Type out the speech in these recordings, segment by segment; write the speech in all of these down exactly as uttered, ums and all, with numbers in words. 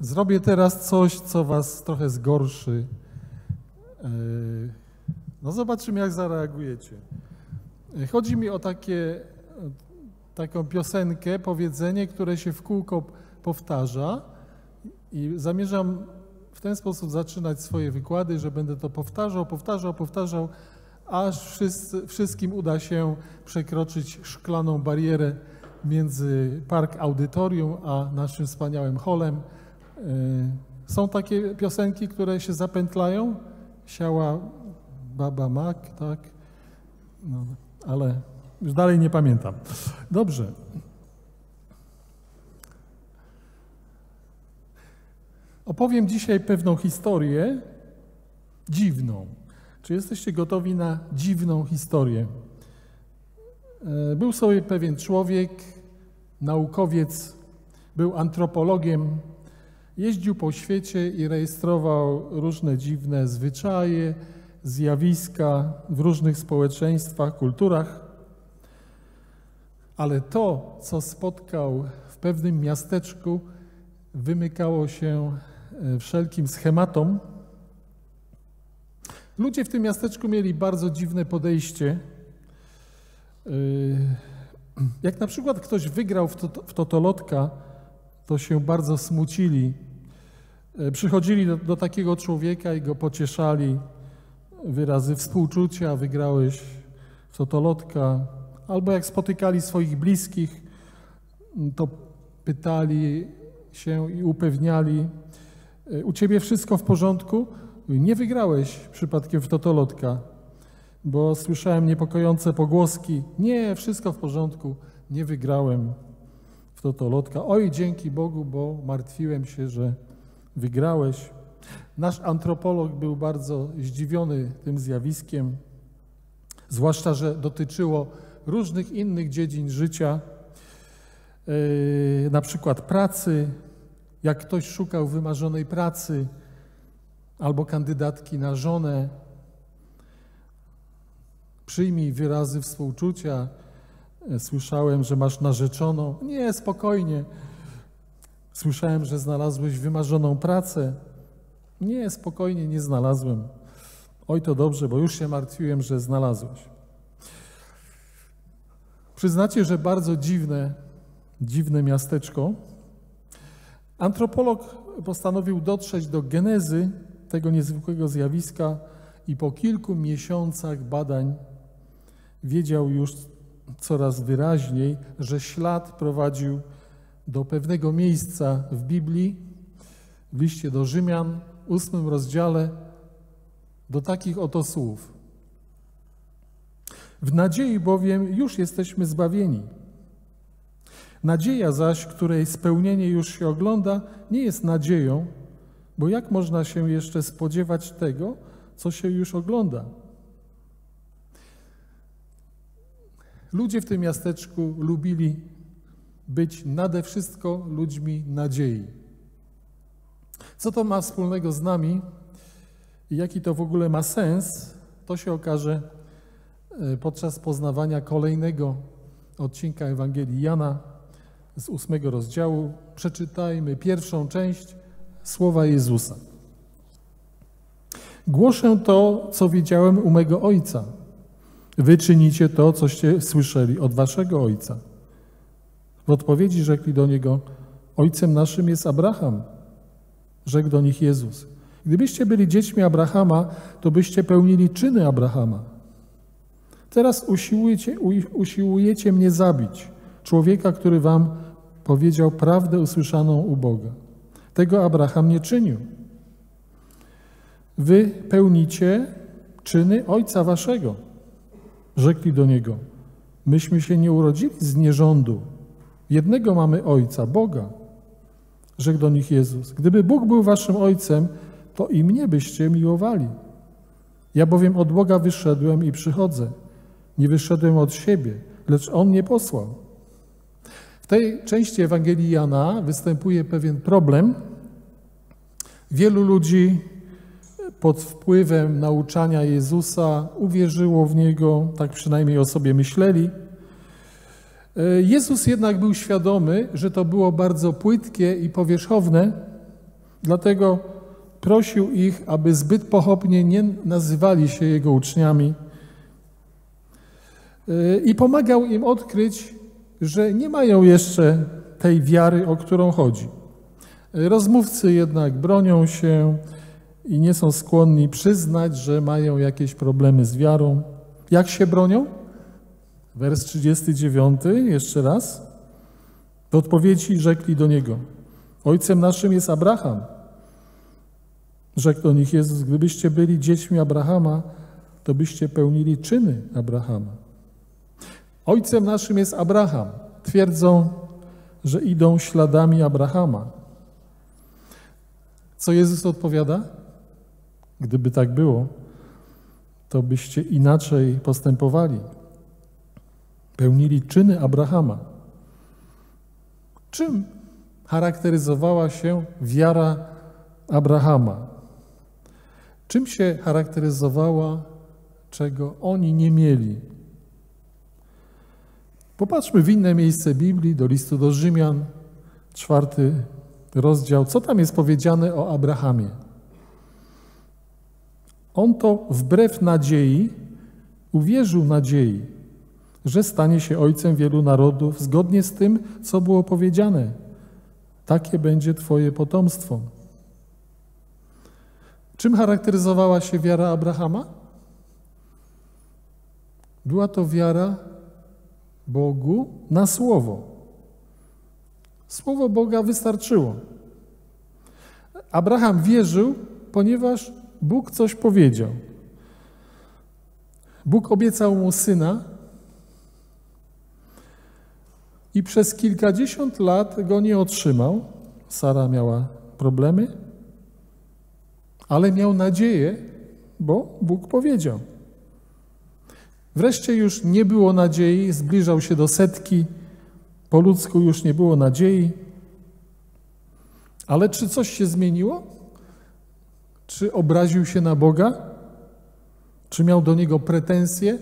Zrobię teraz coś, co was trochę zgorszy. No zobaczymy, jak zareagujecie. Chodzi mi o takie, taką piosenkę, powiedzenie, które się w kółko powtarza i zamierzam w ten sposób zaczynać swoje wykłady, że będę to powtarzał, powtarzał, powtarzał, aż wszyscy, wszystkim uda się przekroczyć szklaną barierę między Park Audytorium a naszym wspaniałym holem. Są takie piosenki, które się zapętlają. Siała baba mak, tak? No, ale już dalej nie pamiętam. Dobrze. Opowiem dzisiaj pewną historię dziwną. Czy jesteście gotowi na dziwną historię? Był sobie pewien człowiek, naukowiec, był antropologiem, jeździł po świecie i rejestrował różne dziwne zwyczaje, zjawiska w różnych społeczeństwach, kulturach. Ale to, co spotkał w pewnym miasteczku, wymykało się wszelkim schematom. Ludzie w tym miasteczku mieli bardzo dziwne podejście. Jak na przykład ktoś wygrał w, to, w totolotka, to się bardzo smucili. Przychodzili do, do takiego człowieka i go pocieszali. Wyrazy współczucia, wygrałeś w totolotka. Albo jak spotykali swoich bliskich, to pytali się i upewniali, u ciebie wszystko w porządku? Nie wygrałeś przypadkiem w totolotka, bo słyszałem niepokojące pogłoski. Nie, wszystko w porządku, nie wygrałem w totolotka. Oj, dzięki Bogu, bo martwiłem się, że wygrałeś. Nasz antropolog był bardzo zdziwiony tym zjawiskiem, zwłaszcza, że dotyczyło różnych innych dziedzin życia, yy, na przykład pracy. Jak ktoś szukał wymarzonej pracy albo kandydatki na żonę, przyjmij wyrazy współczucia. Słyszałem, że masz narzeczoną. Nie, spokojnie. Słyszałem, że znalazłeś wymarzoną pracę. Nie, spokojnie, nie znalazłem. Oj, to dobrze, bo już się martwiłem, że znalazłeś. Przyznacie, że bardzo dziwne, dziwne miasteczko. Antropolog postanowił dotrzeć do genezy tego niezwykłego zjawiska i po kilku miesiącach badań wiedział już coraz wyraźniej, że ślad prowadził do pewnego miejsca w Biblii, w liście do Rzymian, w ósmym rozdziale, do takich oto słów. W nadziei bowiem już jesteśmy zbawieni. Nadzieja zaś, której spełnienie już się ogląda, nie jest nadzieją, bo jak można się jeszcze spodziewać tego, co się już ogląda? Ludzie w tym miasteczku lubili być nade wszystko ludźmi nadziei. Co to ma wspólnego z nami i jaki to w ogóle ma sens, to się okaże podczas poznawania kolejnego odcinka Ewangelii Jana z ósmego rozdziału. Przeczytajmy pierwszą część słowa Jezusa. Głoszę to, co widziałem u mego Ojca. Wy czynicie to, coście słyszeli od waszego ojca. W odpowiedzi rzekli do niego, ojcem naszym jest Abraham. Rzekł do nich Jezus. Gdybyście byli dziećmi Abrahama, to byście pełnili czyny Abrahama. Teraz usiłujecie, usiłujecie mnie zabić, człowieka, który wam powiedział prawdę usłyszaną u Boga. Tego Abraham nie czynił. Wy pełnicie czyny ojca waszego. Rzekli do niego, myśmy się nie urodzili z nierządu. Jednego mamy ojca, Boga. Rzekł do nich Jezus, gdyby Bóg był waszym ojcem, to i mnie byście miłowali. Ja bowiem od Boga wyszedłem i przychodzę. Nie wyszedłem od siebie, lecz On mnie posłał. W tej części Ewangelii Jana występuje pewien problem. Wielu ludzi pod wpływem nauczania Jezusa uwierzyło w Niego, tak przynajmniej o sobie myśleli. Jezus jednak był świadomy, że to było bardzo płytkie i powierzchowne Dlatego prosił ich, aby zbyt pochopnie nie nazywali się Jego uczniami i pomagał im odkryć, że nie mają jeszcze tej wiary, o którą chodzi. Rozmówcy jednak bronią się i nie są skłonni przyznać, że mają jakieś problemy z wiarą. Jak się bronią? Wers trzydziesty dziewiąty, jeszcze raz. W odpowiedzi rzekli do Niego: Ojcem naszym jest Abraham. Rzekł do nich Jezus: Gdybyście byli dziećmi Abrahama, to byście pełnili czyny Abrahama. Ojcem naszym jest Abraham. Twierdzą, że idą śladami Abrahama. Co Jezus odpowiada? Gdyby tak było, to byście inaczej postępowali. Pełnili czyny Abrahama. Czym charakteryzowała się wiara Abrahama? Czym się charakteryzowała, czego oni nie mieli? Popatrzmy w inne miejsce Biblii, do listu do Rzymian, czwarty rozdział. Co tam jest powiedziane o Abrahamie? On to wbrew nadziei uwierzył nadziei, że stanie się ojcem wielu narodów, zgodnie z tym, co było powiedziane. Takie będzie Twoje potomstwo. Czym charakteryzowała się wiara Abrahama? Była to wiara Bogu na słowo. Słowo Boga wystarczyło. Abraham wierzył, ponieważ Bóg coś powiedział. Bóg obiecał mu syna i przez kilkadziesiąt lat go nie otrzymał. Sara miała problemy, ale miał nadzieję, bo Bóg powiedział. Wreszcie już nie było nadziei, zbliżał się do setki, po ludzku już nie było nadziei. Ale czy coś się zmieniło? Czy obraził się na Boga? Czy miał do Niego pretensje?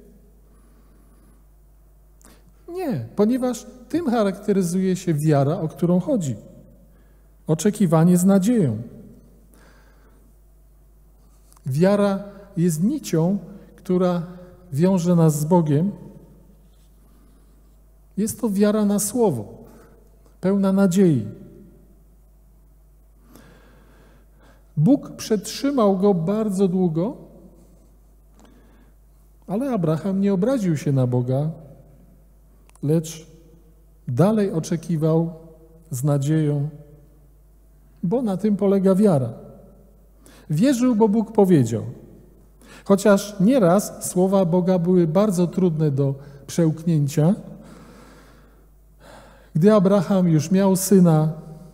Nie, ponieważ tym charakteryzuje się wiara, o którą chodzi. Oczekiwanie z nadzieją. Wiara jest nicią, która wiąże nas z Bogiem. Jest to wiara na słowo, pełna nadziei. Bóg przetrzymał go bardzo długo, ale Abraham nie obraził się na Boga, lecz dalej oczekiwał z nadzieją, bo na tym polega wiara. Wierzył, bo Bóg powiedział. Chociaż nieraz słowa Boga były bardzo trudne do przełknięcia, gdy Abraham już miał syna,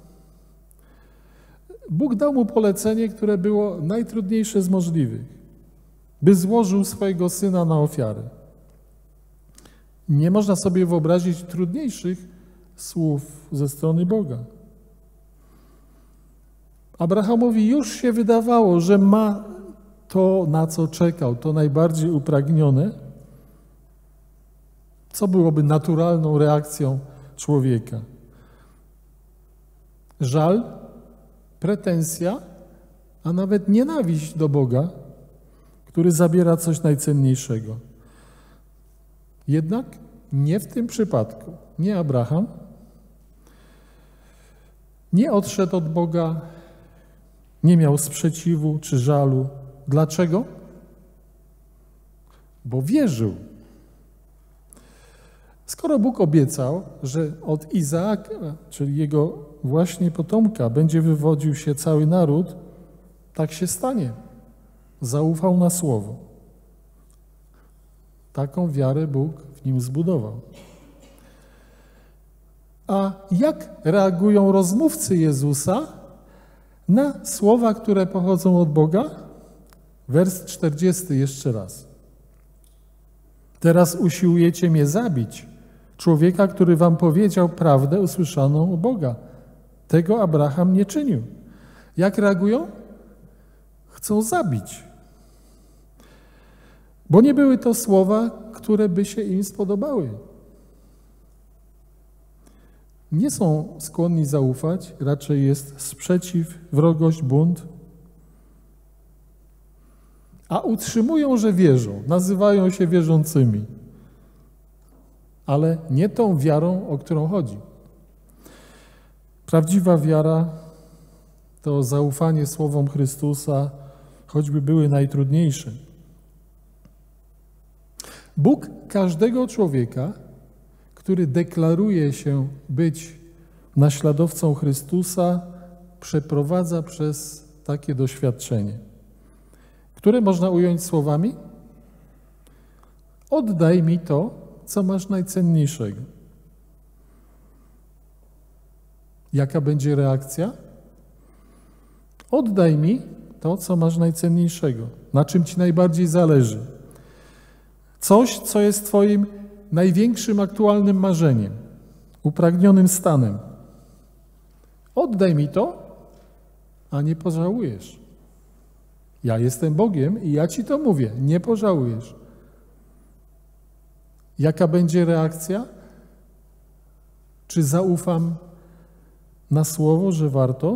Bóg dał mu polecenie, które było najtrudniejsze z możliwych, by złożył swojego syna na ofiarę. Nie można sobie wyobrazić trudniejszych słów ze strony Boga. Abrahamowi już się wydawało, że ma to, na co czekał, to najbardziej upragnione, co byłoby naturalną reakcją człowieka. Żal, pretensja, a nawet nienawiść do Boga, który zabiera coś najcenniejszego. Jednak nie w tym przypadku. Nie Abraham nie odszedł od Boga, nie miał sprzeciwu czy żalu. Dlaczego? Bo wierzył. Skoro Bóg obiecał, że od Izaaka, czyli jego właśnie potomka, będzie wywodził się cały naród, tak się stanie. Zaufał na słowo. Taką wiarę Bóg w nim zbudował. A jak reagują rozmówcy Jezusa na słowa, które pochodzą od Boga? Wers czterdziesty jeszcze raz. Teraz usiłujecie mnie zabić, człowieka, który wam powiedział prawdę usłyszaną u Boga. Tego Abraham nie czynił. Jak reagują? Chcą zabić. Bo nie były to słowa, które by się im spodobały. nie są skłonni zaufać, raczej jest sprzeciw, wrogość, bunt, a utrzymują, że wierzą, nazywają się wierzącymi, ale nie tą wiarą, o którą chodzi. Prawdziwa wiara to zaufanie słowom Chrystusa, choćby były najtrudniejsze. Bóg każdego człowieka, który deklaruje się być naśladowcą Chrystusa, przeprowadza przez takie doświadczenie, które można ująć słowami: oddaj mi to, co masz najcenniejszego. Jaka będzie reakcja? Oddaj mi to, co masz najcenniejszego, na czym ci najbardziej zależy. Coś, co jest twoim największym aktualnym marzeniem, upragnionym stanem. Oddaj mi to, a nie pożałujesz. Ja jestem Bogiem i ja ci to mówię, nie pożałujesz. Jaka będzie reakcja? Czy zaufam na słowo, że warto?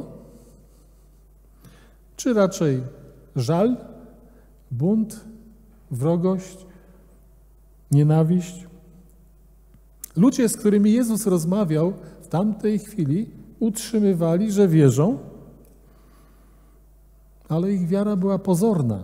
Czy raczej żal, bunt, wrogość, nienawiść? Ludzie, z którymi Jezus rozmawiał w tamtej chwili, utrzymywali, że wierzą, ale ich wiara była pozorna.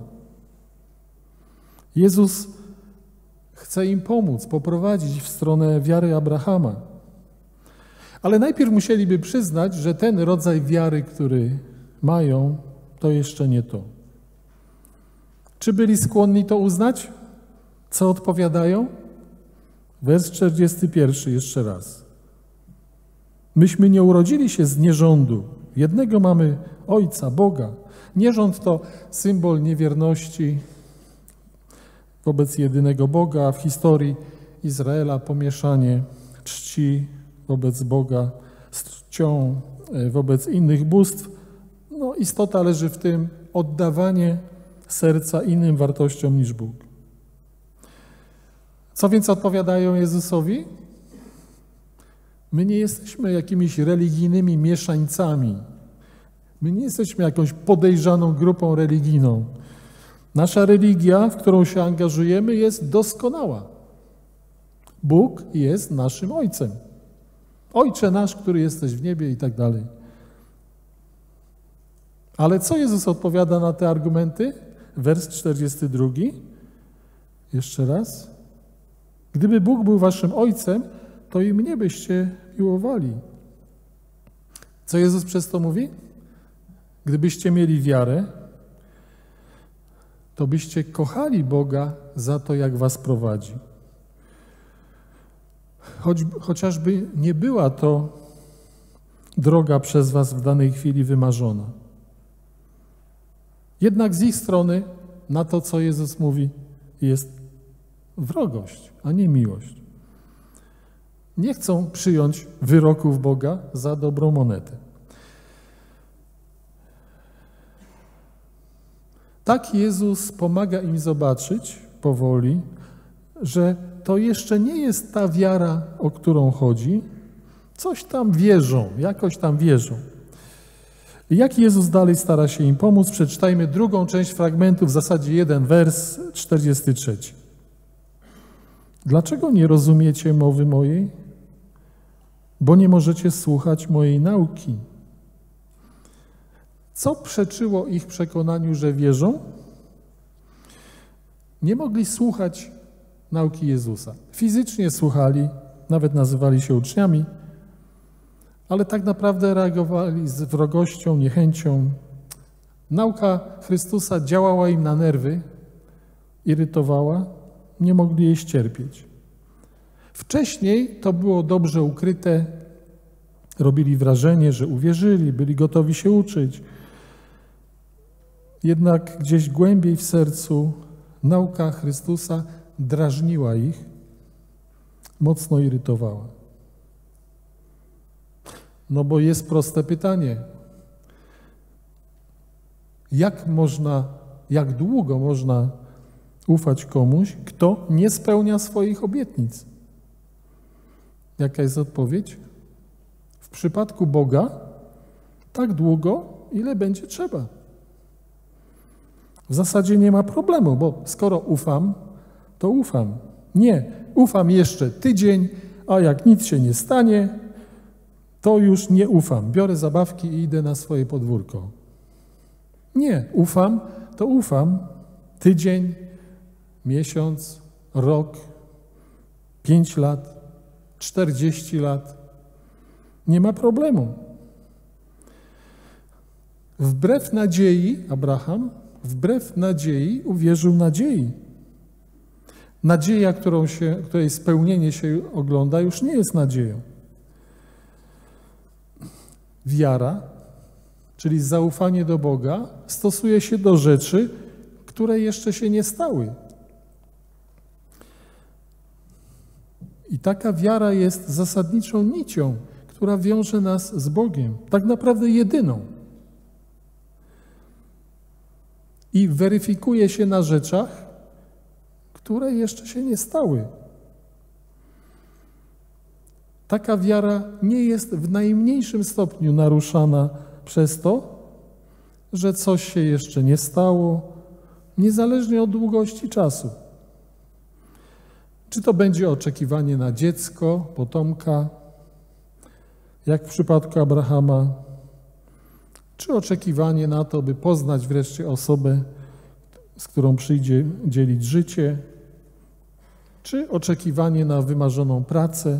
Jezus chce im pomóc, poprowadzić w stronę wiary Abrahama. Ale najpierw musieliby przyznać, że ten rodzaj wiary, który mają, to jeszcze nie to. Czy byli skłonni to uznać? Co odpowiadają? Wers czterdziesty pierwszy jeszcze raz. Myśmy nie urodzili się z nierządu. Jednego mamy Ojca, Boga. Nierząd to symbol niewierności wobec jedynego Boga. W historii Izraela pomieszanie czci wobec Boga z czcią wobec innych bóstw. No, istota leży w tym oddawanie serca innym wartościom niż Bóg. Co więc odpowiadają Jezusowi? My nie jesteśmy jakimiś religijnymi mieszańcami. My nie jesteśmy jakąś podejrzaną grupą religijną. Nasza religia, w którą się angażujemy, jest doskonała. Bóg jest naszym Ojcem. Ojcze nasz, który jesteś w niebie i tak dalej. Ale co Jezus odpowiada na te argumenty? Wers czterdziesty drugi. Jeszcze raz. Gdyby Bóg był waszym Ojcem, to i mnie byście miłowali. Co Jezus przez to mówi? Gdybyście mieli wiarę, to byście kochali Boga za to, jak was prowadzi. Choć, chociażby nie była to droga przez was w danej chwili wymarzona. Jednak z ich strony na to, co Jezus mówi, jest wrogość, a nie miłość. Nie chcą przyjąć wyroków Boga za dobrą monetę. Tak Jezus pomaga im zobaczyć powoli, że to jeszcze nie jest ta wiara, o którą chodzi. Coś tam wierzą, jakoś tam wierzą. Jak Jezus dalej stara się im pomóc? Przeczytajmy drugą część fragmentu, w zasadzie jeden wers, czterdziesty trzeci. Dlaczego nie rozumiecie mowy mojej? Bo nie możecie słuchać mojej nauki. Co przeczyło ich przekonaniu, że wierzą? Nie mogli słuchać nauki Jezusa. Fizycznie słuchali, nawet nazywali się uczniami, ale tak naprawdę reagowali z wrogością, niechęcią. Nauka Chrystusa działała im na nerwy, irytowała, nie mogli jej ścierpieć. Wcześniej to było dobrze ukryte, robili wrażenie, że uwierzyli, byli gotowi się uczyć. Jednak gdzieś głębiej w sercu nauka Chrystusa drażniła ich, mocno irytowała. No bo jest proste pytanie. Jak można, jak długo można ufać komuś, kto nie spełnia swoich obietnic? Jaka jest odpowiedź? przypadku Boga tak długo, ile będzie trzeba. W zasadzie nie ma problemu, bo skoro ufam, to ufam. Nie, ufam jeszcze tydzień, a jak nic się nie stanie, to już nie ufam. Biorę zabawki i idę na swoje podwórko. Nie, ufam, to ufam. Tydzień, miesiąc, rok, pięć lat, czterdzieści lat. Nie ma problemu. Wbrew nadziei, Abraham, wbrew nadziei uwierzył nadziei. Nadzieja, którą się, której spełnienie się ogląda, już nie jest nadzieją. Wiara, czyli zaufanie do Boga, stosuje się do rzeczy, które jeszcze się nie stały. I taka wiara jest zasadniczą nicią, która wiąże nas z Bogiem, tak naprawdę jedyną. I weryfikuje się na rzeczach, które jeszcze się nie stały. Taka wiara nie jest w najmniejszym stopniu naruszana przez to, że coś się jeszcze nie stało, niezależnie od długości czasu. Czy to będzie oczekiwanie na dziecko, potomka, jak w przypadku Abrahama, czy oczekiwanie na to, by poznać wreszcie osobę, z którą przyjdzie dzielić życie, czy oczekiwanie na wymarzoną pracę.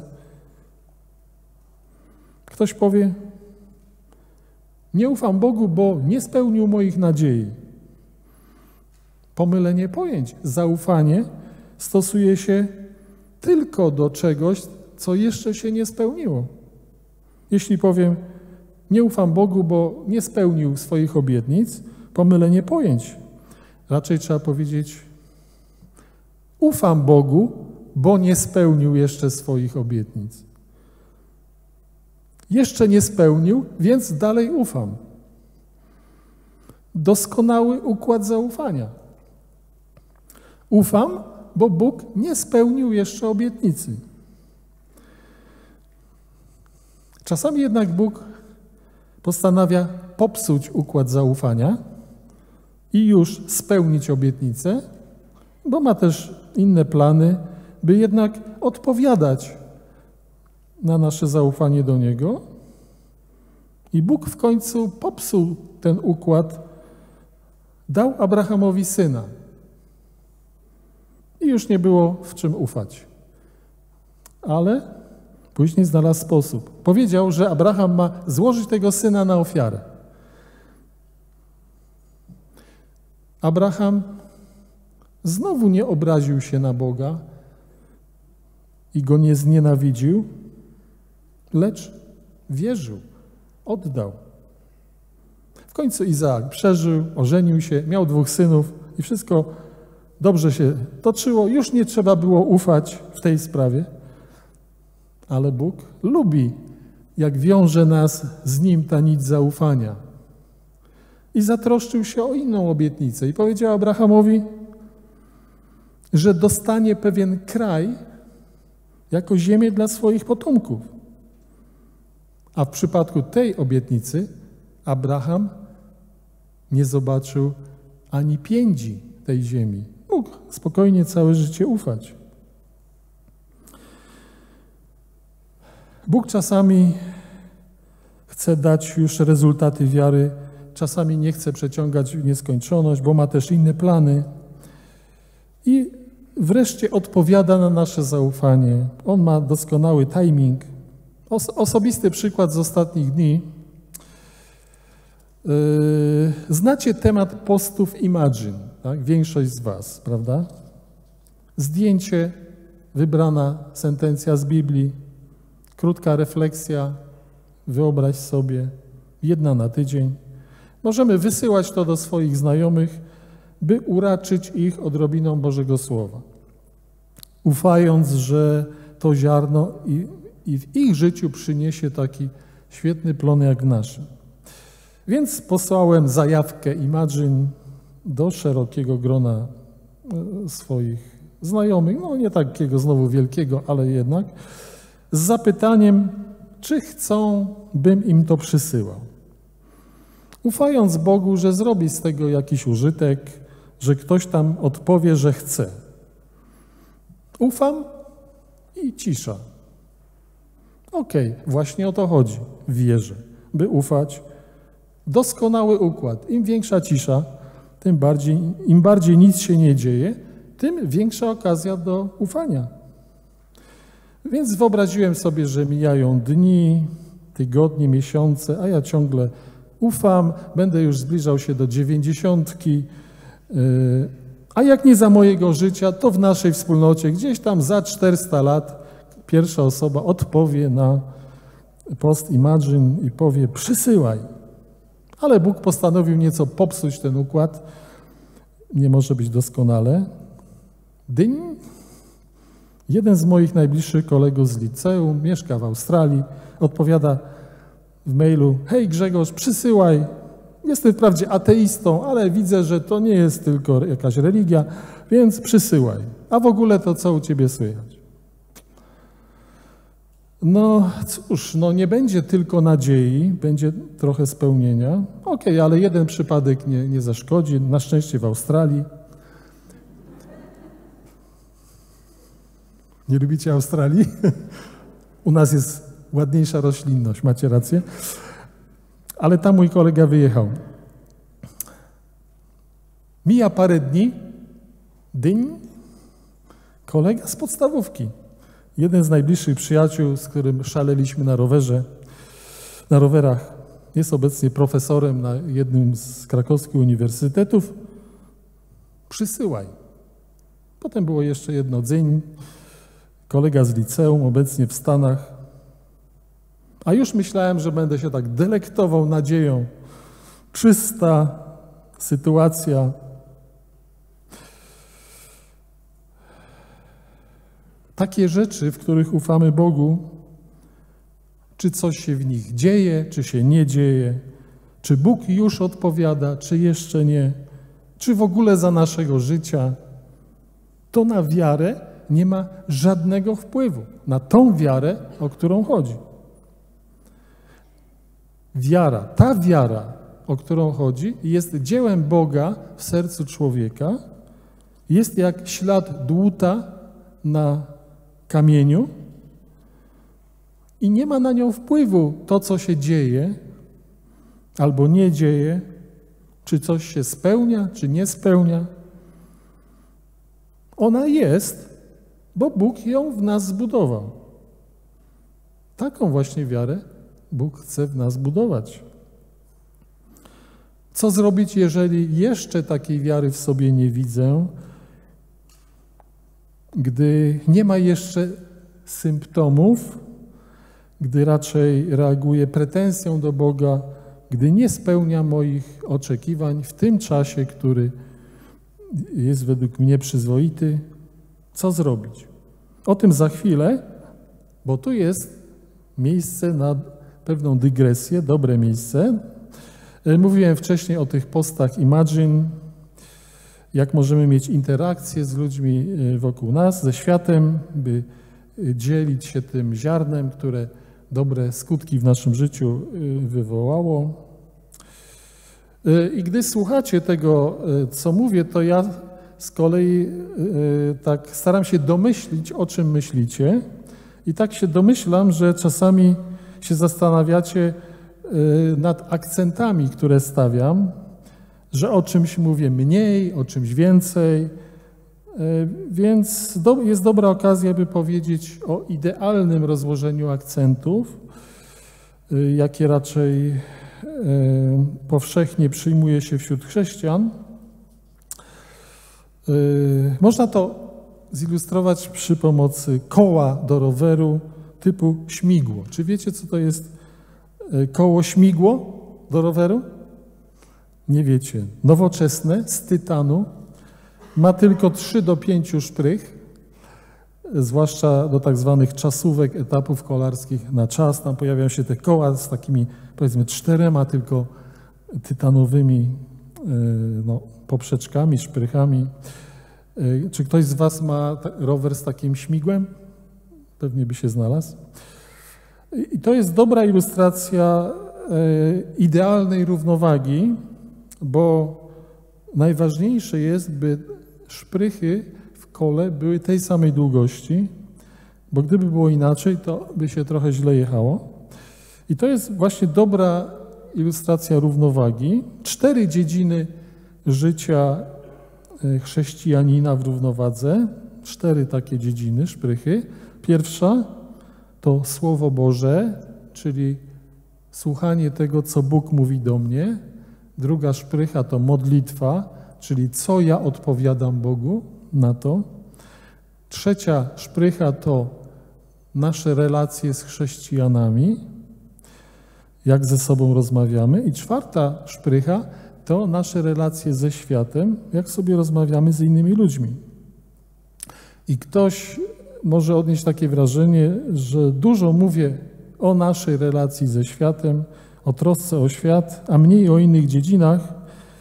Ktoś powie, nie ufam Bogu, bo nie spełnił moich nadziei. Pomylenie pojęć. Zaufanie stosuje się tylko do czegoś, co jeszcze się nie spełniło. Jeśli powiem, nie ufam Bogu, bo nie spełnił swoich obietnic, pomylenie pojęć. Raczej trzeba powiedzieć, ufam Bogu, bo nie spełnił jeszcze swoich obietnic. Jeszcze nie spełnił, więc dalej ufam. Doskonały układ zaufania. Ufam, bo Bóg nie spełnił jeszcze obietnicy. Czasami jednak Bóg postanawia popsuć układ zaufania i już spełnić obietnicę, bo ma też inne plany, by jednak odpowiadać na nasze zaufanie do Niego. I Bóg w końcu popsuł ten układ, dał Abrahamowi syna. I już nie było w czym ufać. Ale później znalazł sposób. Powiedział, że Abraham ma złożyć tego syna na ofiarę. Abraham znowu nie obraził się na Boga i go nie znienawidził, lecz wierzył, oddał. W końcu Izaak przeżył, ożenił się, miał dwóch synów i wszystko dobrze się toczyło. Już nie trzeba było ufać w tej sprawie, ale Bóg lubi, jak wiąże nas z Nim ta nić zaufania. I zatroszczył się o inną obietnicę i powiedział Abrahamowi, że dostanie pewien kraj jako ziemię dla swoich potomków. A w przypadku tej obietnicy Abraham nie zobaczył ani piędzi tej ziemi. Mógł spokojnie całe życie ufać. Bóg czasami chce dać już rezultaty wiary, czasami nie chce przeciągać w nieskończoność, bo ma też inne plany. I wreszcie odpowiada na nasze zaufanie. On ma doskonały timing. Os- osobisty przykład z ostatnich dni. Yy, znacie temat postów Imagine, tak? Większość z was, prawda? Zdjęcie, wybrana sentencja z Biblii, krótka refleksja, wyobraź sobie, jedna na tydzień. Możemy wysyłać to do swoich znajomych, by uraczyć ich odrobiną Bożego Słowa, ufając, że to ziarno i, i w ich życiu przyniesie taki świetny plon jak w naszym. Więc posłałem zajawkę Imagine do szerokiego grona swoich znajomych, no nie takiego znowu wielkiego, ale jednak, z zapytaniem, czy chcą, bym im to przysyłał. Ufając Bogu, że zrobi z tego jakiś użytek, że ktoś tam odpowie, że chce. Ufam i cisza. Okej, okay, właśnie o to chodzi w wierze, by ufać. Doskonały układ. Im większa cisza, tym bardziej, im bardziej nic się nie dzieje, tym większa okazja do ufania. Więc wyobraziłem sobie, że mijają dni, tygodnie, miesiące, a ja ciągle ufam, będę już zbliżał się do dziewięćdziesiątki, a jak nie za mojego życia, to w naszej wspólnocie gdzieś tam za czterysta lat pierwsza osoba odpowie na post Imagine i powie przysyłaj. Ale Bóg postanowił nieco popsuć ten układ. Nie może być doskonale. Dyń. Jeden z moich najbliższych kolegów z liceum, mieszka w Australii, odpowiada w mailu: hej Grzegorz, przysyłaj. Jestem wprawdzie ateistą, ale widzę, że to nie jest tylko jakaś religia, więc przysyłaj. A w ogóle to co u ciebie słychać? No cóż, no nie będzie tylko nadziei, będzie trochę spełnienia. Okej, ale jeden przypadek nie, nie zaszkodzi, na szczęście w Australii. Nie lubicie Australii? U nas jest ładniejsza roślinność, macie rację. Ale tam mój kolega wyjechał. Mija parę dni, dyń, kolega z podstawówki. Jeden z najbliższych przyjaciół, z którym szaleliśmy na rowerze, na rowerach, jest obecnie profesorem na jednym z krakowskich uniwersytetów. Przysyłaj. Potem było jeszcze jedno dzyń, kolega z liceum, obecnie w Stanach. A już myślałem, że będę się tak delektował nadzieją. Czysta sytuacja. Takie rzeczy, w których ufamy Bogu, czy coś się w nich dzieje, czy się nie dzieje, czy Bóg już odpowiada, czy jeszcze nie, czy w ogóle za naszego życia, to na wiarę nie ma żadnego wpływu. Na tą wiarę, o którą chodzi. Wiara, ta wiara, o którą chodzi, jest dziełem Boga w sercu człowieka, jest jak ślad dłuta na kamieniu i nie ma na nią wpływu to, co się dzieje albo nie dzieje, czy coś się spełnia, czy nie spełnia. Ona jest, bo Bóg ją w nas zbudował. Taką właśnie wiarę Bóg chce w nas budować. Co zrobić, jeżeli jeszcze takiej wiary w sobie nie widzę, gdy nie ma jeszcze symptomów, gdy raczej reaguję pretensją do Boga, gdy nie spełnia moich oczekiwań w tym czasie, który jest według mnie przyzwoity? Co zrobić? O tym za chwilę, bo tu jest miejsce na pewną dygresję, dobre miejsce. Mówiłem wcześniej o tych postach Imagine, jak możemy mieć interakcję z ludźmi wokół nas, ze światem, by dzielić się tym ziarnem, które dobre skutki w naszym życiu wywołało. I gdy słuchacie tego, co mówię, to ja z kolei tak staram się domyślić, o czym myślicie. I tak się domyślam, że czasami się zastanawiacie nad akcentami, które stawiam, że o czymś mówię mniej, o czymś więcej, więc jest dobra okazja, by powiedzieć o idealnym rozłożeniu akcentów, jakie raczej powszechnie przyjmuje się wśród chrześcijan. Można to zilustrować przy pomocy koła do roweru typu śmigło. Czy wiecie, co to jest koło śmigło do roweru? Nie wiecie. Nowoczesne, z tytanu, ma tylko trzy do pięciu szprych, zwłaszcza do tak zwanych czasówek, etapów kolarskich na czas. Tam pojawiają się te koła z takimi, powiedzmy, czterema tylko tytanowymi no, poprzeczkami, szprychami. Czy ktoś z was ma rower z takim śmigłem? Pewnie by się znalazł. I to jest dobra ilustracja idealnej równowagi, bo najważniejsze jest, by szprychy w kole były tej samej długości, bo gdyby było inaczej, to by się trochę źle jechało. I to jest właśnie dobra ilustracja równowagi. Cztery dziedziny życia chrześcijanina w równowadze, cztery takie dziedziny, szprychy. Pierwsza to Słowo Boże, czyli słuchanie tego, co Bóg mówi do mnie. Druga szprycha to modlitwa, czyli co ja odpowiadam Bogu na to. Trzecia szprycha to nasze relacje z chrześcijanami, jak ze sobą rozmawiamy. I czwarta szprycha to nasze relacje ze światem, jak sobie rozmawiamy z innymi ludźmi. I ktoś może odnieść takie wrażenie, że dużo mówię o naszej relacji ze światem, o trosce o świat, a mniej o innych dziedzinach.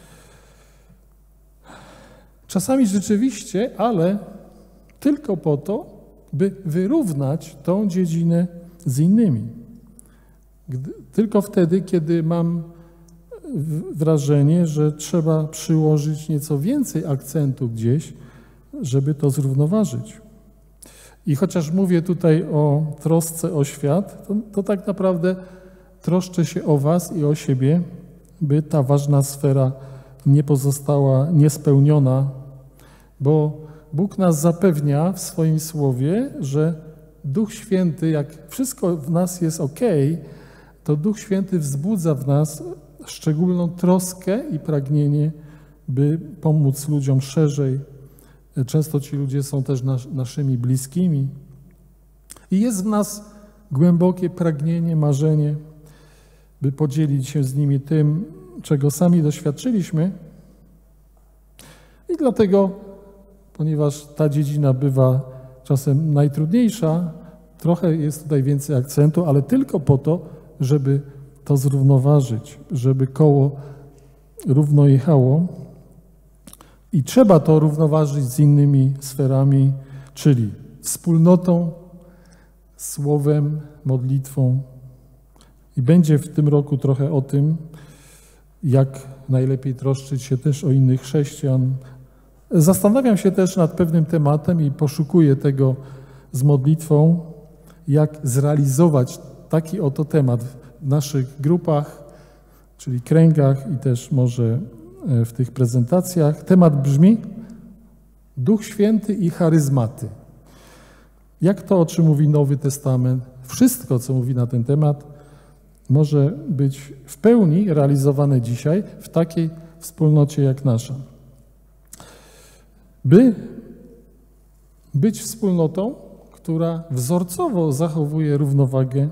Czasami rzeczywiście, ale tylko po to, by wyrównać tą dziedzinę z innymi. Gdy, tylko wtedy, kiedy mam wrażenie, że trzeba przyłożyć nieco więcej akcentu gdzieś, żeby to zrównoważyć. I chociaż mówię tutaj o trosce o świat, to, to tak naprawdę troszczę się o was i o siebie, by ta ważna sfera nie pozostała niespełniona, bo Bóg nas zapewnia w swoim Słowie, że Duch Święty, jak wszystko w nas jest ok, to Duch Święty wzbudza w nas szczególną troskę i pragnienie, by pomóc ludziom szerzej. Często ci ludzie są też nas, naszymi bliskimi. I jest w nas głębokie pragnienie, marzenie, by podzielić się z nimi tym, czego sami doświadczyliśmy. I dlatego, ponieważ ta dziedzina bywa czasem najtrudniejsza, trochę jest tutaj więcej akcentu, ale tylko po to, żeby to zrównoważyć, żeby koło równo jechało. I trzeba to równoważyć z innymi sferami, czyli wspólnotą, słowem, modlitwą. I będzie w tym roku trochę o tym, jak najlepiej troszczyć się też o innych chrześcijan. Zastanawiam się też nad pewnym tematem i poszukuję tego z modlitwą, jak zrealizować taki oto temat w naszych grupach, czyli kręgach i też może w tych prezentacjach. Temat brzmi Duch Święty i charyzmaty. Jak to, o czym mówi Nowy Testament, wszystko, co mówi na ten temat, może być w pełni realizowane dzisiaj w takiej wspólnocie jak nasza. By być wspólnotą, która wzorcowo zachowuje równowagę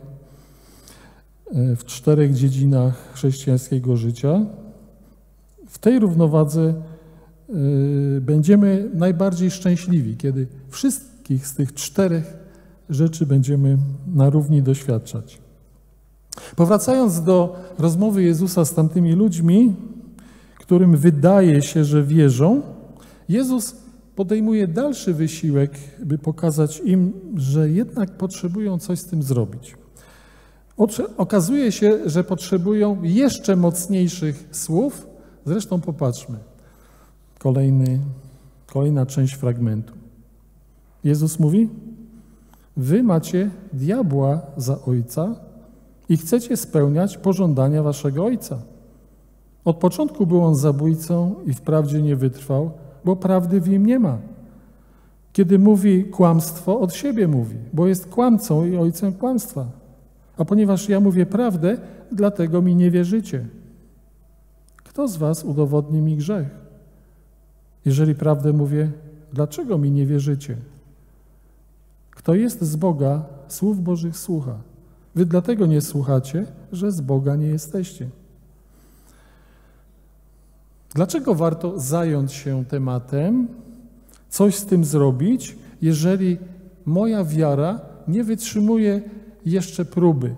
w czterech dziedzinach chrześcijańskiego życia, w tej równowadze będziemy najbardziej szczęśliwi, kiedy wszystkich z tych czterech rzeczy będziemy na równi doświadczać. Powracając do rozmowy Jezusa z tamtymi ludźmi, którym wydaje się, że wierzą, Jezus podejmuje dalszy wysiłek, by pokazać im, że jednak potrzebują coś z tym zrobić. Okazuje się, że potrzebują jeszcze mocniejszych słów. Zresztą popatrzmy. Kolejny, kolejna część fragmentu. Jezus mówi: wy macie diabła za ojca i chcecie spełniać pożądania waszego ojca. Od początku był on zabójcą i wprawdzie nie wytrwał, bo prawdy w nim nie ma. Kiedy mówi kłamstwo, od siebie mówi, bo jest kłamcą i ojcem kłamstwa. A ponieważ ja mówię prawdę, dlatego mi nie wierzycie. Kto z was udowodni mi grzech? Jeżeli prawdę mówię, dlaczego mi nie wierzycie? Kto jest z Boga, słów Bożych słucha. Wy dlatego nie słuchacie, że z Boga nie jesteście. Dlaczego warto zająć się tematem, coś z tym zrobić, jeżeli moja wiara nie wytrzymuje jeszcze próby?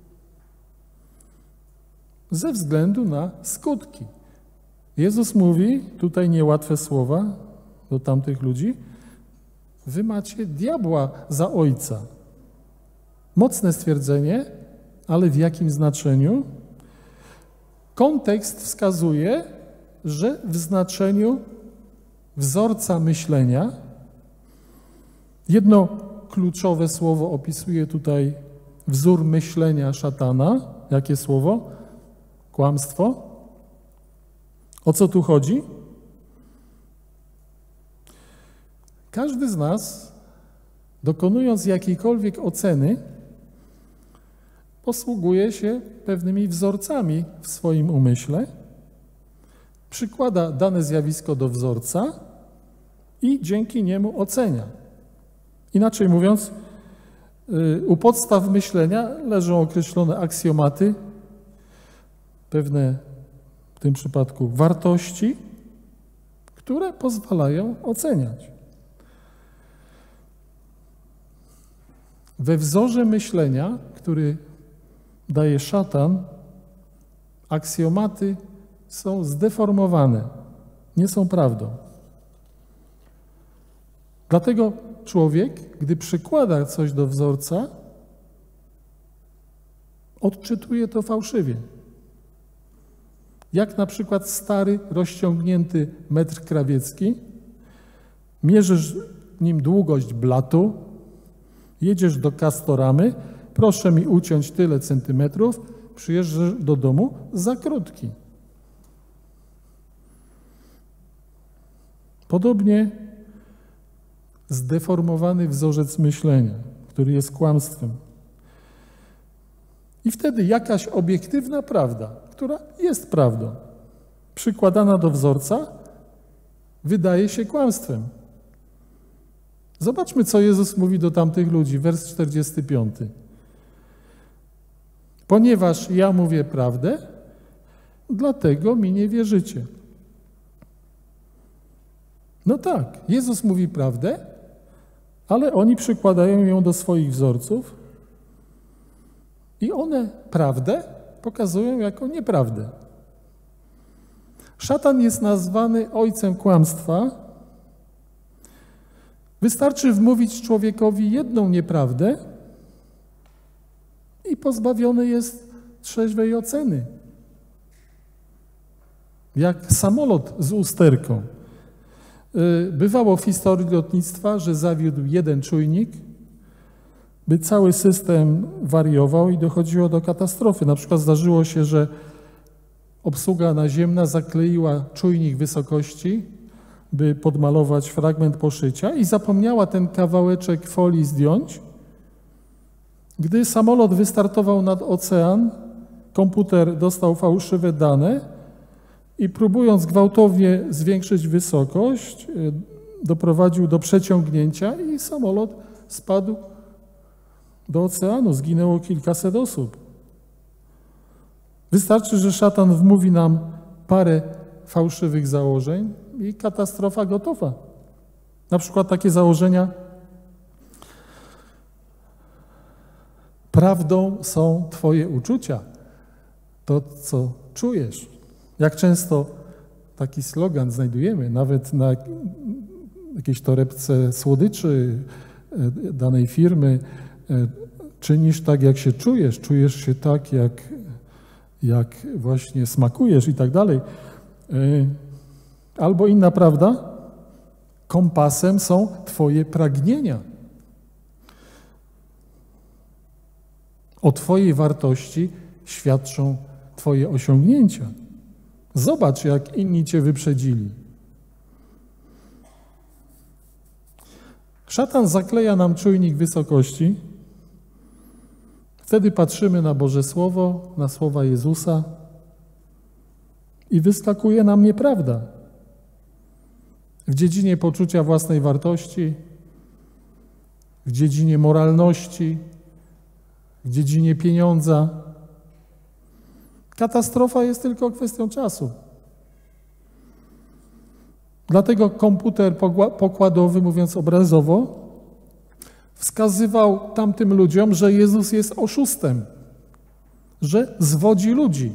Ze względu na skutki. Jezus mówi, tutaj niełatwe słowa do tamtych ludzi, wy macie diabła za ojca. Mocne stwierdzenie, ale w jakim znaczeniu? Kontekst wskazuje, że w znaczeniu wzorca myślenia. Jedno kluczowe słowo opisuje tutaj wzór myślenia szatana. Jakie słowo? Kłamstwo. O co tu chodzi? Każdy z nas, dokonując jakiejkolwiek oceny, posługuje się pewnymi wzorcami w swoim umyśle, przykłada dane zjawisko do wzorca i dzięki niemu ocenia. Inaczej mówiąc, u podstaw myślenia leżą określone aksjomaty, pewne w tym przypadku wartości, które pozwalają oceniać. We wzorze myślenia, który daje szatan, aksjomaty są zdeformowane, nie są prawdą. Dlatego człowiek, gdy przykłada coś do wzorca, odczytuje to fałszywie. Jak na przykład stary, rozciągnięty metr krawiecki, mierzysz nim długość blatu, jedziesz do Castoramy, proszę mi uciąć tyle centymetrów, przyjeżdżasz do domu za krótki. Podobnie zdeformowany wzorzec myślenia, który jest kłamstwem. I wtedy jakaś obiektywna prawda, która jest prawdą, przykładana do wzorca, wydaje się kłamstwem. Zobaczmy, co Jezus mówi do tamtych ludzi, wers czterdziesty piąty. Ponieważ ja mówię prawdę, dlatego mi nie wierzycie. No tak, Jezus mówi prawdę, ale oni przykładają ją do swoich wzorców i one prawdę pokazują jako nieprawdę. Szatan jest nazwany ojcem kłamstwa. Wystarczy wmówić człowiekowi jedną nieprawdę i pozbawiony jest trzeźwej oceny. Jak samolot z usterką. Bywało w historii lotnictwa, że zawiódł jeden czujnik, by cały system wariował i dochodziło do katastrofy. Na przykład zdarzyło się, że obsługa naziemna zakleiła czujnik wysokości, by podmalować fragment poszycia i zapomniała ten kawałeczek folii zdjąć. Gdy samolot wystartował nad ocean, komputer dostał fałszywe dane i próbując gwałtownie zwiększyć wysokość, doprowadził do przeciągnięcia i samolot spadł do oceanu. Zginęło kilkaset osób. Wystarczy, że szatan wmówi nam parę fałszywych założeń i katastrofa gotowa. Na przykład takie założenia: prawdą są twoje uczucia, to co czujesz. Jak często taki slogan znajdujemy, nawet na jakiejś torebce słodyczy danej firmy: czynisz tak, jak się czujesz, czujesz się tak, jak, jak właśnie smakujesz i tak dalej. Albo inna prawda: kompasem są twoje pragnienia. O twojej wartości świadczą twoje osiągnięcia. Zobacz, jak inni cię wyprzedzili. Szatan zakleja nam czujnik wysokości. Wtedy patrzymy na Boże Słowo, na słowa Jezusa i wyskakuje nam nieprawda. W dziedzinie poczucia własnej wartości, w dziedzinie moralności, w dziedzinie pieniądza. Katastrofa jest tylko kwestią czasu. Dlatego komputer pokładowy, mówiąc obrazowo, wskazywał tamtym ludziom, że Jezus jest oszustem, że zwodzi ludzi.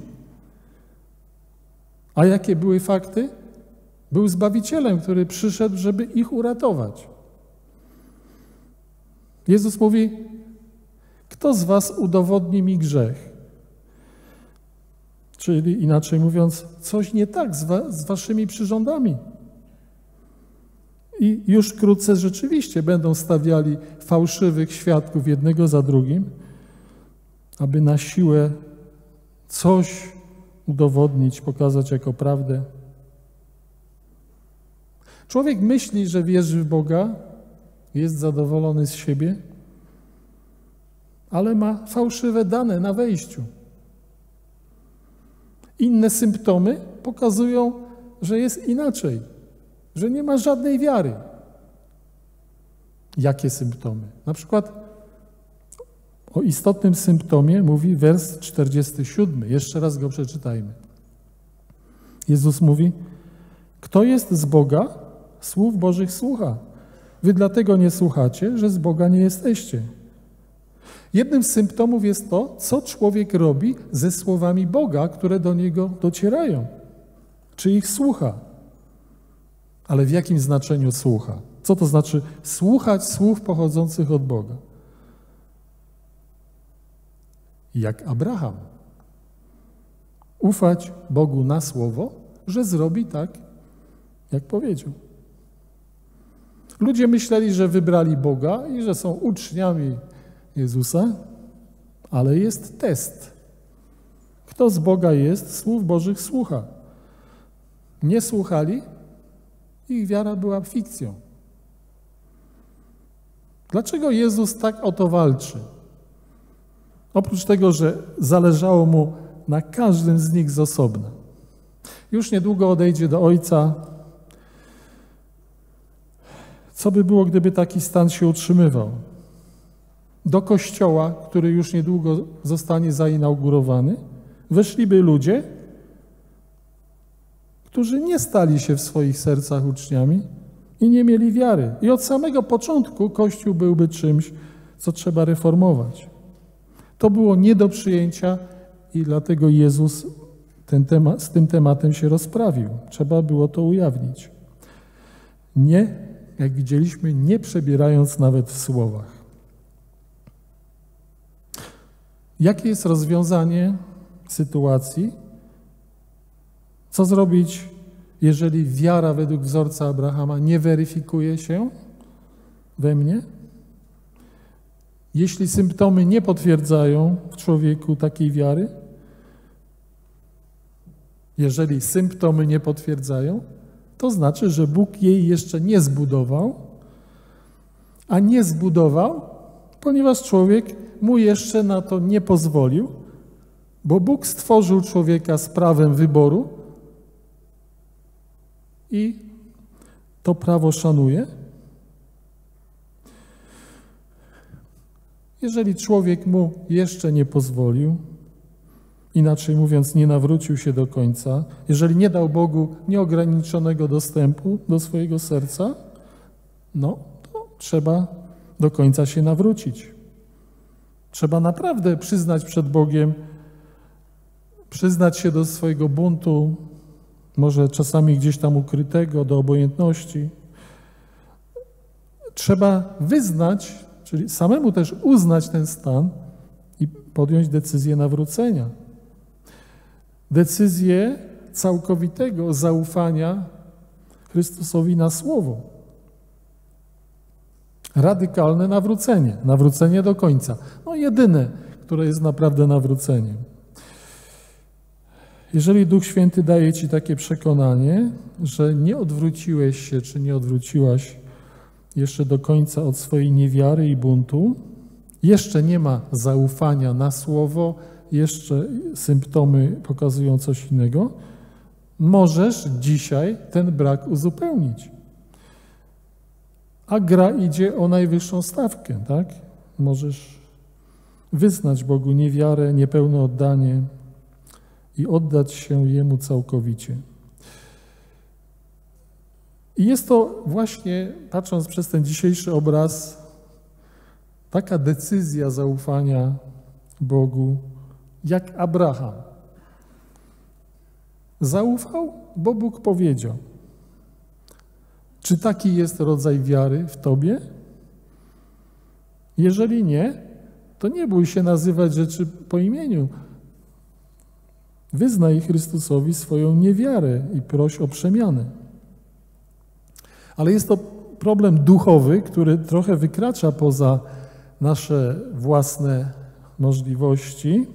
A jakie były fakty? Był Zbawicielem, który przyszedł, żeby ich uratować. Jezus mówi: Kto z was udowodni mi grzech? Czyli inaczej mówiąc, coś nie tak z, wa z waszymi przyrządami. I już wkrótce rzeczywiście będą stawiali fałszywych świadków jednego za drugim, aby na siłę coś udowodnić, pokazać jako prawdę. Człowiek myśli, że wierzy w Boga, jest zadowolony z siebie, ale ma fałszywe dane na wejściu. Inne symptomy pokazują, że jest inaczej, że nie ma żadnej wiary. Jakie symptomy? Na przykład o istotnym symptomie mówi wers czterdziesty siódmy. Jeszcze raz go przeczytajmy. Jezus mówi: kto jest z Boga, słów Bożych słucha. Wy dlatego nie słuchacie, że z Boga nie jesteście. Jednym z symptomów jest to, co człowiek robi ze słowami Boga, które do niego docierają. Czy ich słucha? Ale w jakim znaczeniu słucha? Co to znaczy słuchać słów pochodzących od Boga? Jak Abraham. Ufać Bogu na słowo, że zrobi tak, jak powiedział. Ludzie myśleli, że wybrali Boga i że są uczniami Jezusa, ale jest test. Kto z Boga jest, słów Bożych słucha. Nie słuchali, ich wiara była fikcją. Dlaczego Jezus tak o to walczy? Oprócz tego, że zależało Mu na każdym z nich z osobna. Już niedługo odejdzie do Ojca. Co by było, gdyby taki stan się utrzymywał? Do Kościoła, który już niedługo zostanie zainaugurowany, weszliby ludzie, którzy nie stali się w swoich sercach uczniami i nie mieli wiary. I od samego początku Kościół byłby czymś, co trzeba reformować. To było nie do przyjęcia i dlatego Jezus ten temat, z tym tematem się rozprawił. Trzeba było to ujawnić. Nie, jak widzieliśmy, nie przebierając nawet w słowach. Jakie jest rozwiązanie sytuacji? Co zrobić, jeżeli wiara według wzorca Abrahama nie weryfikuje się we mnie? Jeśli symptomy nie potwierdzają w człowieku takiej wiary? Jeżeli symptomy nie potwierdzają, to znaczy, że Bóg jej jeszcze nie zbudował, a nie zbudował, ponieważ człowiek mu jeszcze na to nie pozwolił, bo Bóg stworzył człowieka z prawem wyboru i to prawo szanuje. Jeżeli człowiek mu jeszcze nie pozwolił, inaczej mówiąc, nie nawrócił się do końca, jeżeli nie dał Bogu nieograniczonego dostępu do swojego serca, no to trzeba do końca się nawrócić. Trzeba naprawdę przyznać przed Bogiem, przyznać się do swojego buntu, może czasami gdzieś tam ukrytego, do obojętności. Trzeba wyznać, czyli samemu też uznać ten stan i podjąć decyzję nawrócenia. Decyzję całkowitego zaufania Chrystusowi na słowo. Radykalne nawrócenie, nawrócenie do końca. No jedyne, które jest naprawdę nawróceniem. Jeżeli Duch Święty daje ci takie przekonanie, że nie odwróciłeś się, czy nie odwróciłaś jeszcze do końca od swojej niewiary i buntu, jeszcze nie ma zaufania na słowo, jeszcze symptomy pokazują coś innego, możesz dzisiaj ten brak uzupełnić. A gra idzie o najwyższą stawkę, tak? Możesz wyznać Bogu niewiarę, niepełne oddanie i oddać się Jemu całkowicie. I jest to właśnie, patrząc przez ten dzisiejszy obraz, taka decyzja zaufania Bogu, jak Abraham. Zaufał, bo Bóg powiedział. Czy taki jest rodzaj wiary w tobie? Jeżeli nie, to nie bój się nazywać rzeczy po imieniu. Wyznaj Chrystusowi swoją niewiarę i proś o przemianę. Ale jest to problem duchowy, który trochę wykracza poza nasze własne możliwości.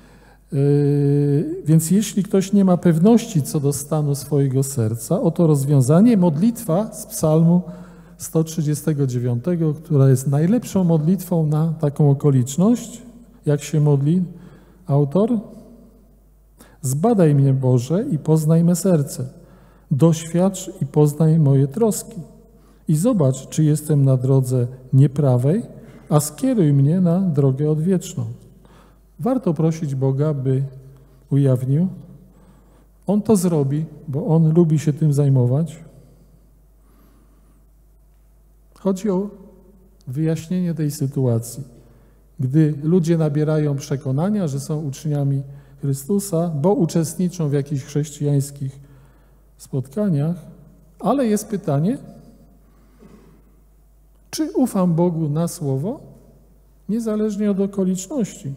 Yy, więc jeśli ktoś nie ma pewności co do stanu swojego serca, oto rozwiązanie, modlitwa z Psalmu sto trzydziestego dziewiątego, która jest najlepszą modlitwą na taką okoliczność. Jak się modli autor? Zbadaj mnie, Boże, i poznaj me serce. Doświadcz i poznaj moje troski. I zobacz, czy jestem na drodze nieprawej, a skieruj mnie na drogę odwieczną. Warto prosić Boga, by ujawnił. On to zrobi, bo On lubi się tym zajmować. Chodzi o wyjaśnienie tej sytuacji. Gdy ludzie nabierają przekonania, że są uczniami Chrystusa, bo uczestniczą w jakichś chrześcijańskich spotkaniach, ale jest pytanie, czy ufam Bogu na słowo, niezależnie od okoliczności?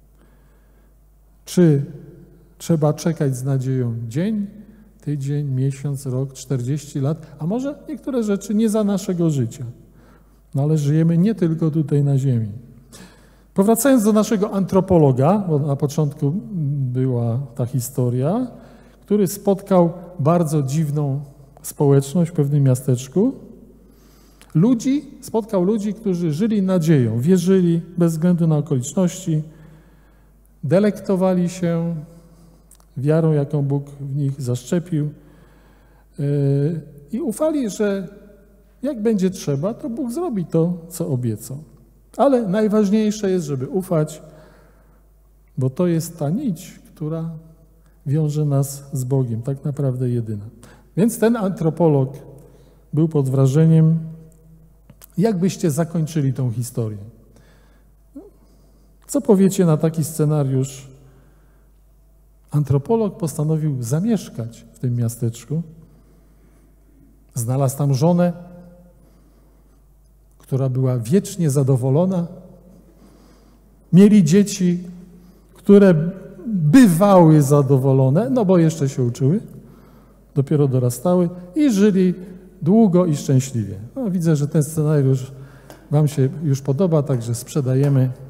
Czy trzeba czekać z nadzieją dzień, tydzień, miesiąc, rok, czterdzieści lat, a może niektóre rzeczy nie za naszego życia, no ale żyjemy nie tylko tutaj na ziemi. Powracając do naszego antropologa, bo na początku była ta historia, który spotkał bardzo dziwną społeczność w pewnym miasteczku. Ludzi, spotkał ludzi, którzy żyli nadzieją, wierzyli bez względu na okoliczności, delektowali się wiarą, jaką Bóg w nich zaszczepił yy, i ufali, że jak będzie trzeba, to Bóg zrobi to, co obiecał. Ale najważniejsze jest, żeby ufać, bo to jest ta nić, która wiąże nas z Bogiem, tak naprawdę jedyna. Więc ten antropolog był pod wrażeniem, jak byście zakończyli tą historię. Co powiecie na taki scenariusz? Antropolog postanowił zamieszkać w tym miasteczku. Znalazł tam żonę, która była wiecznie zadowolona. Mieli dzieci, które bywały zadowolone, no bo jeszcze się uczyły, dopiero dorastały i żyli długo i szczęśliwie. No, widzę, że ten scenariusz wam się już podoba, także sprzedajemy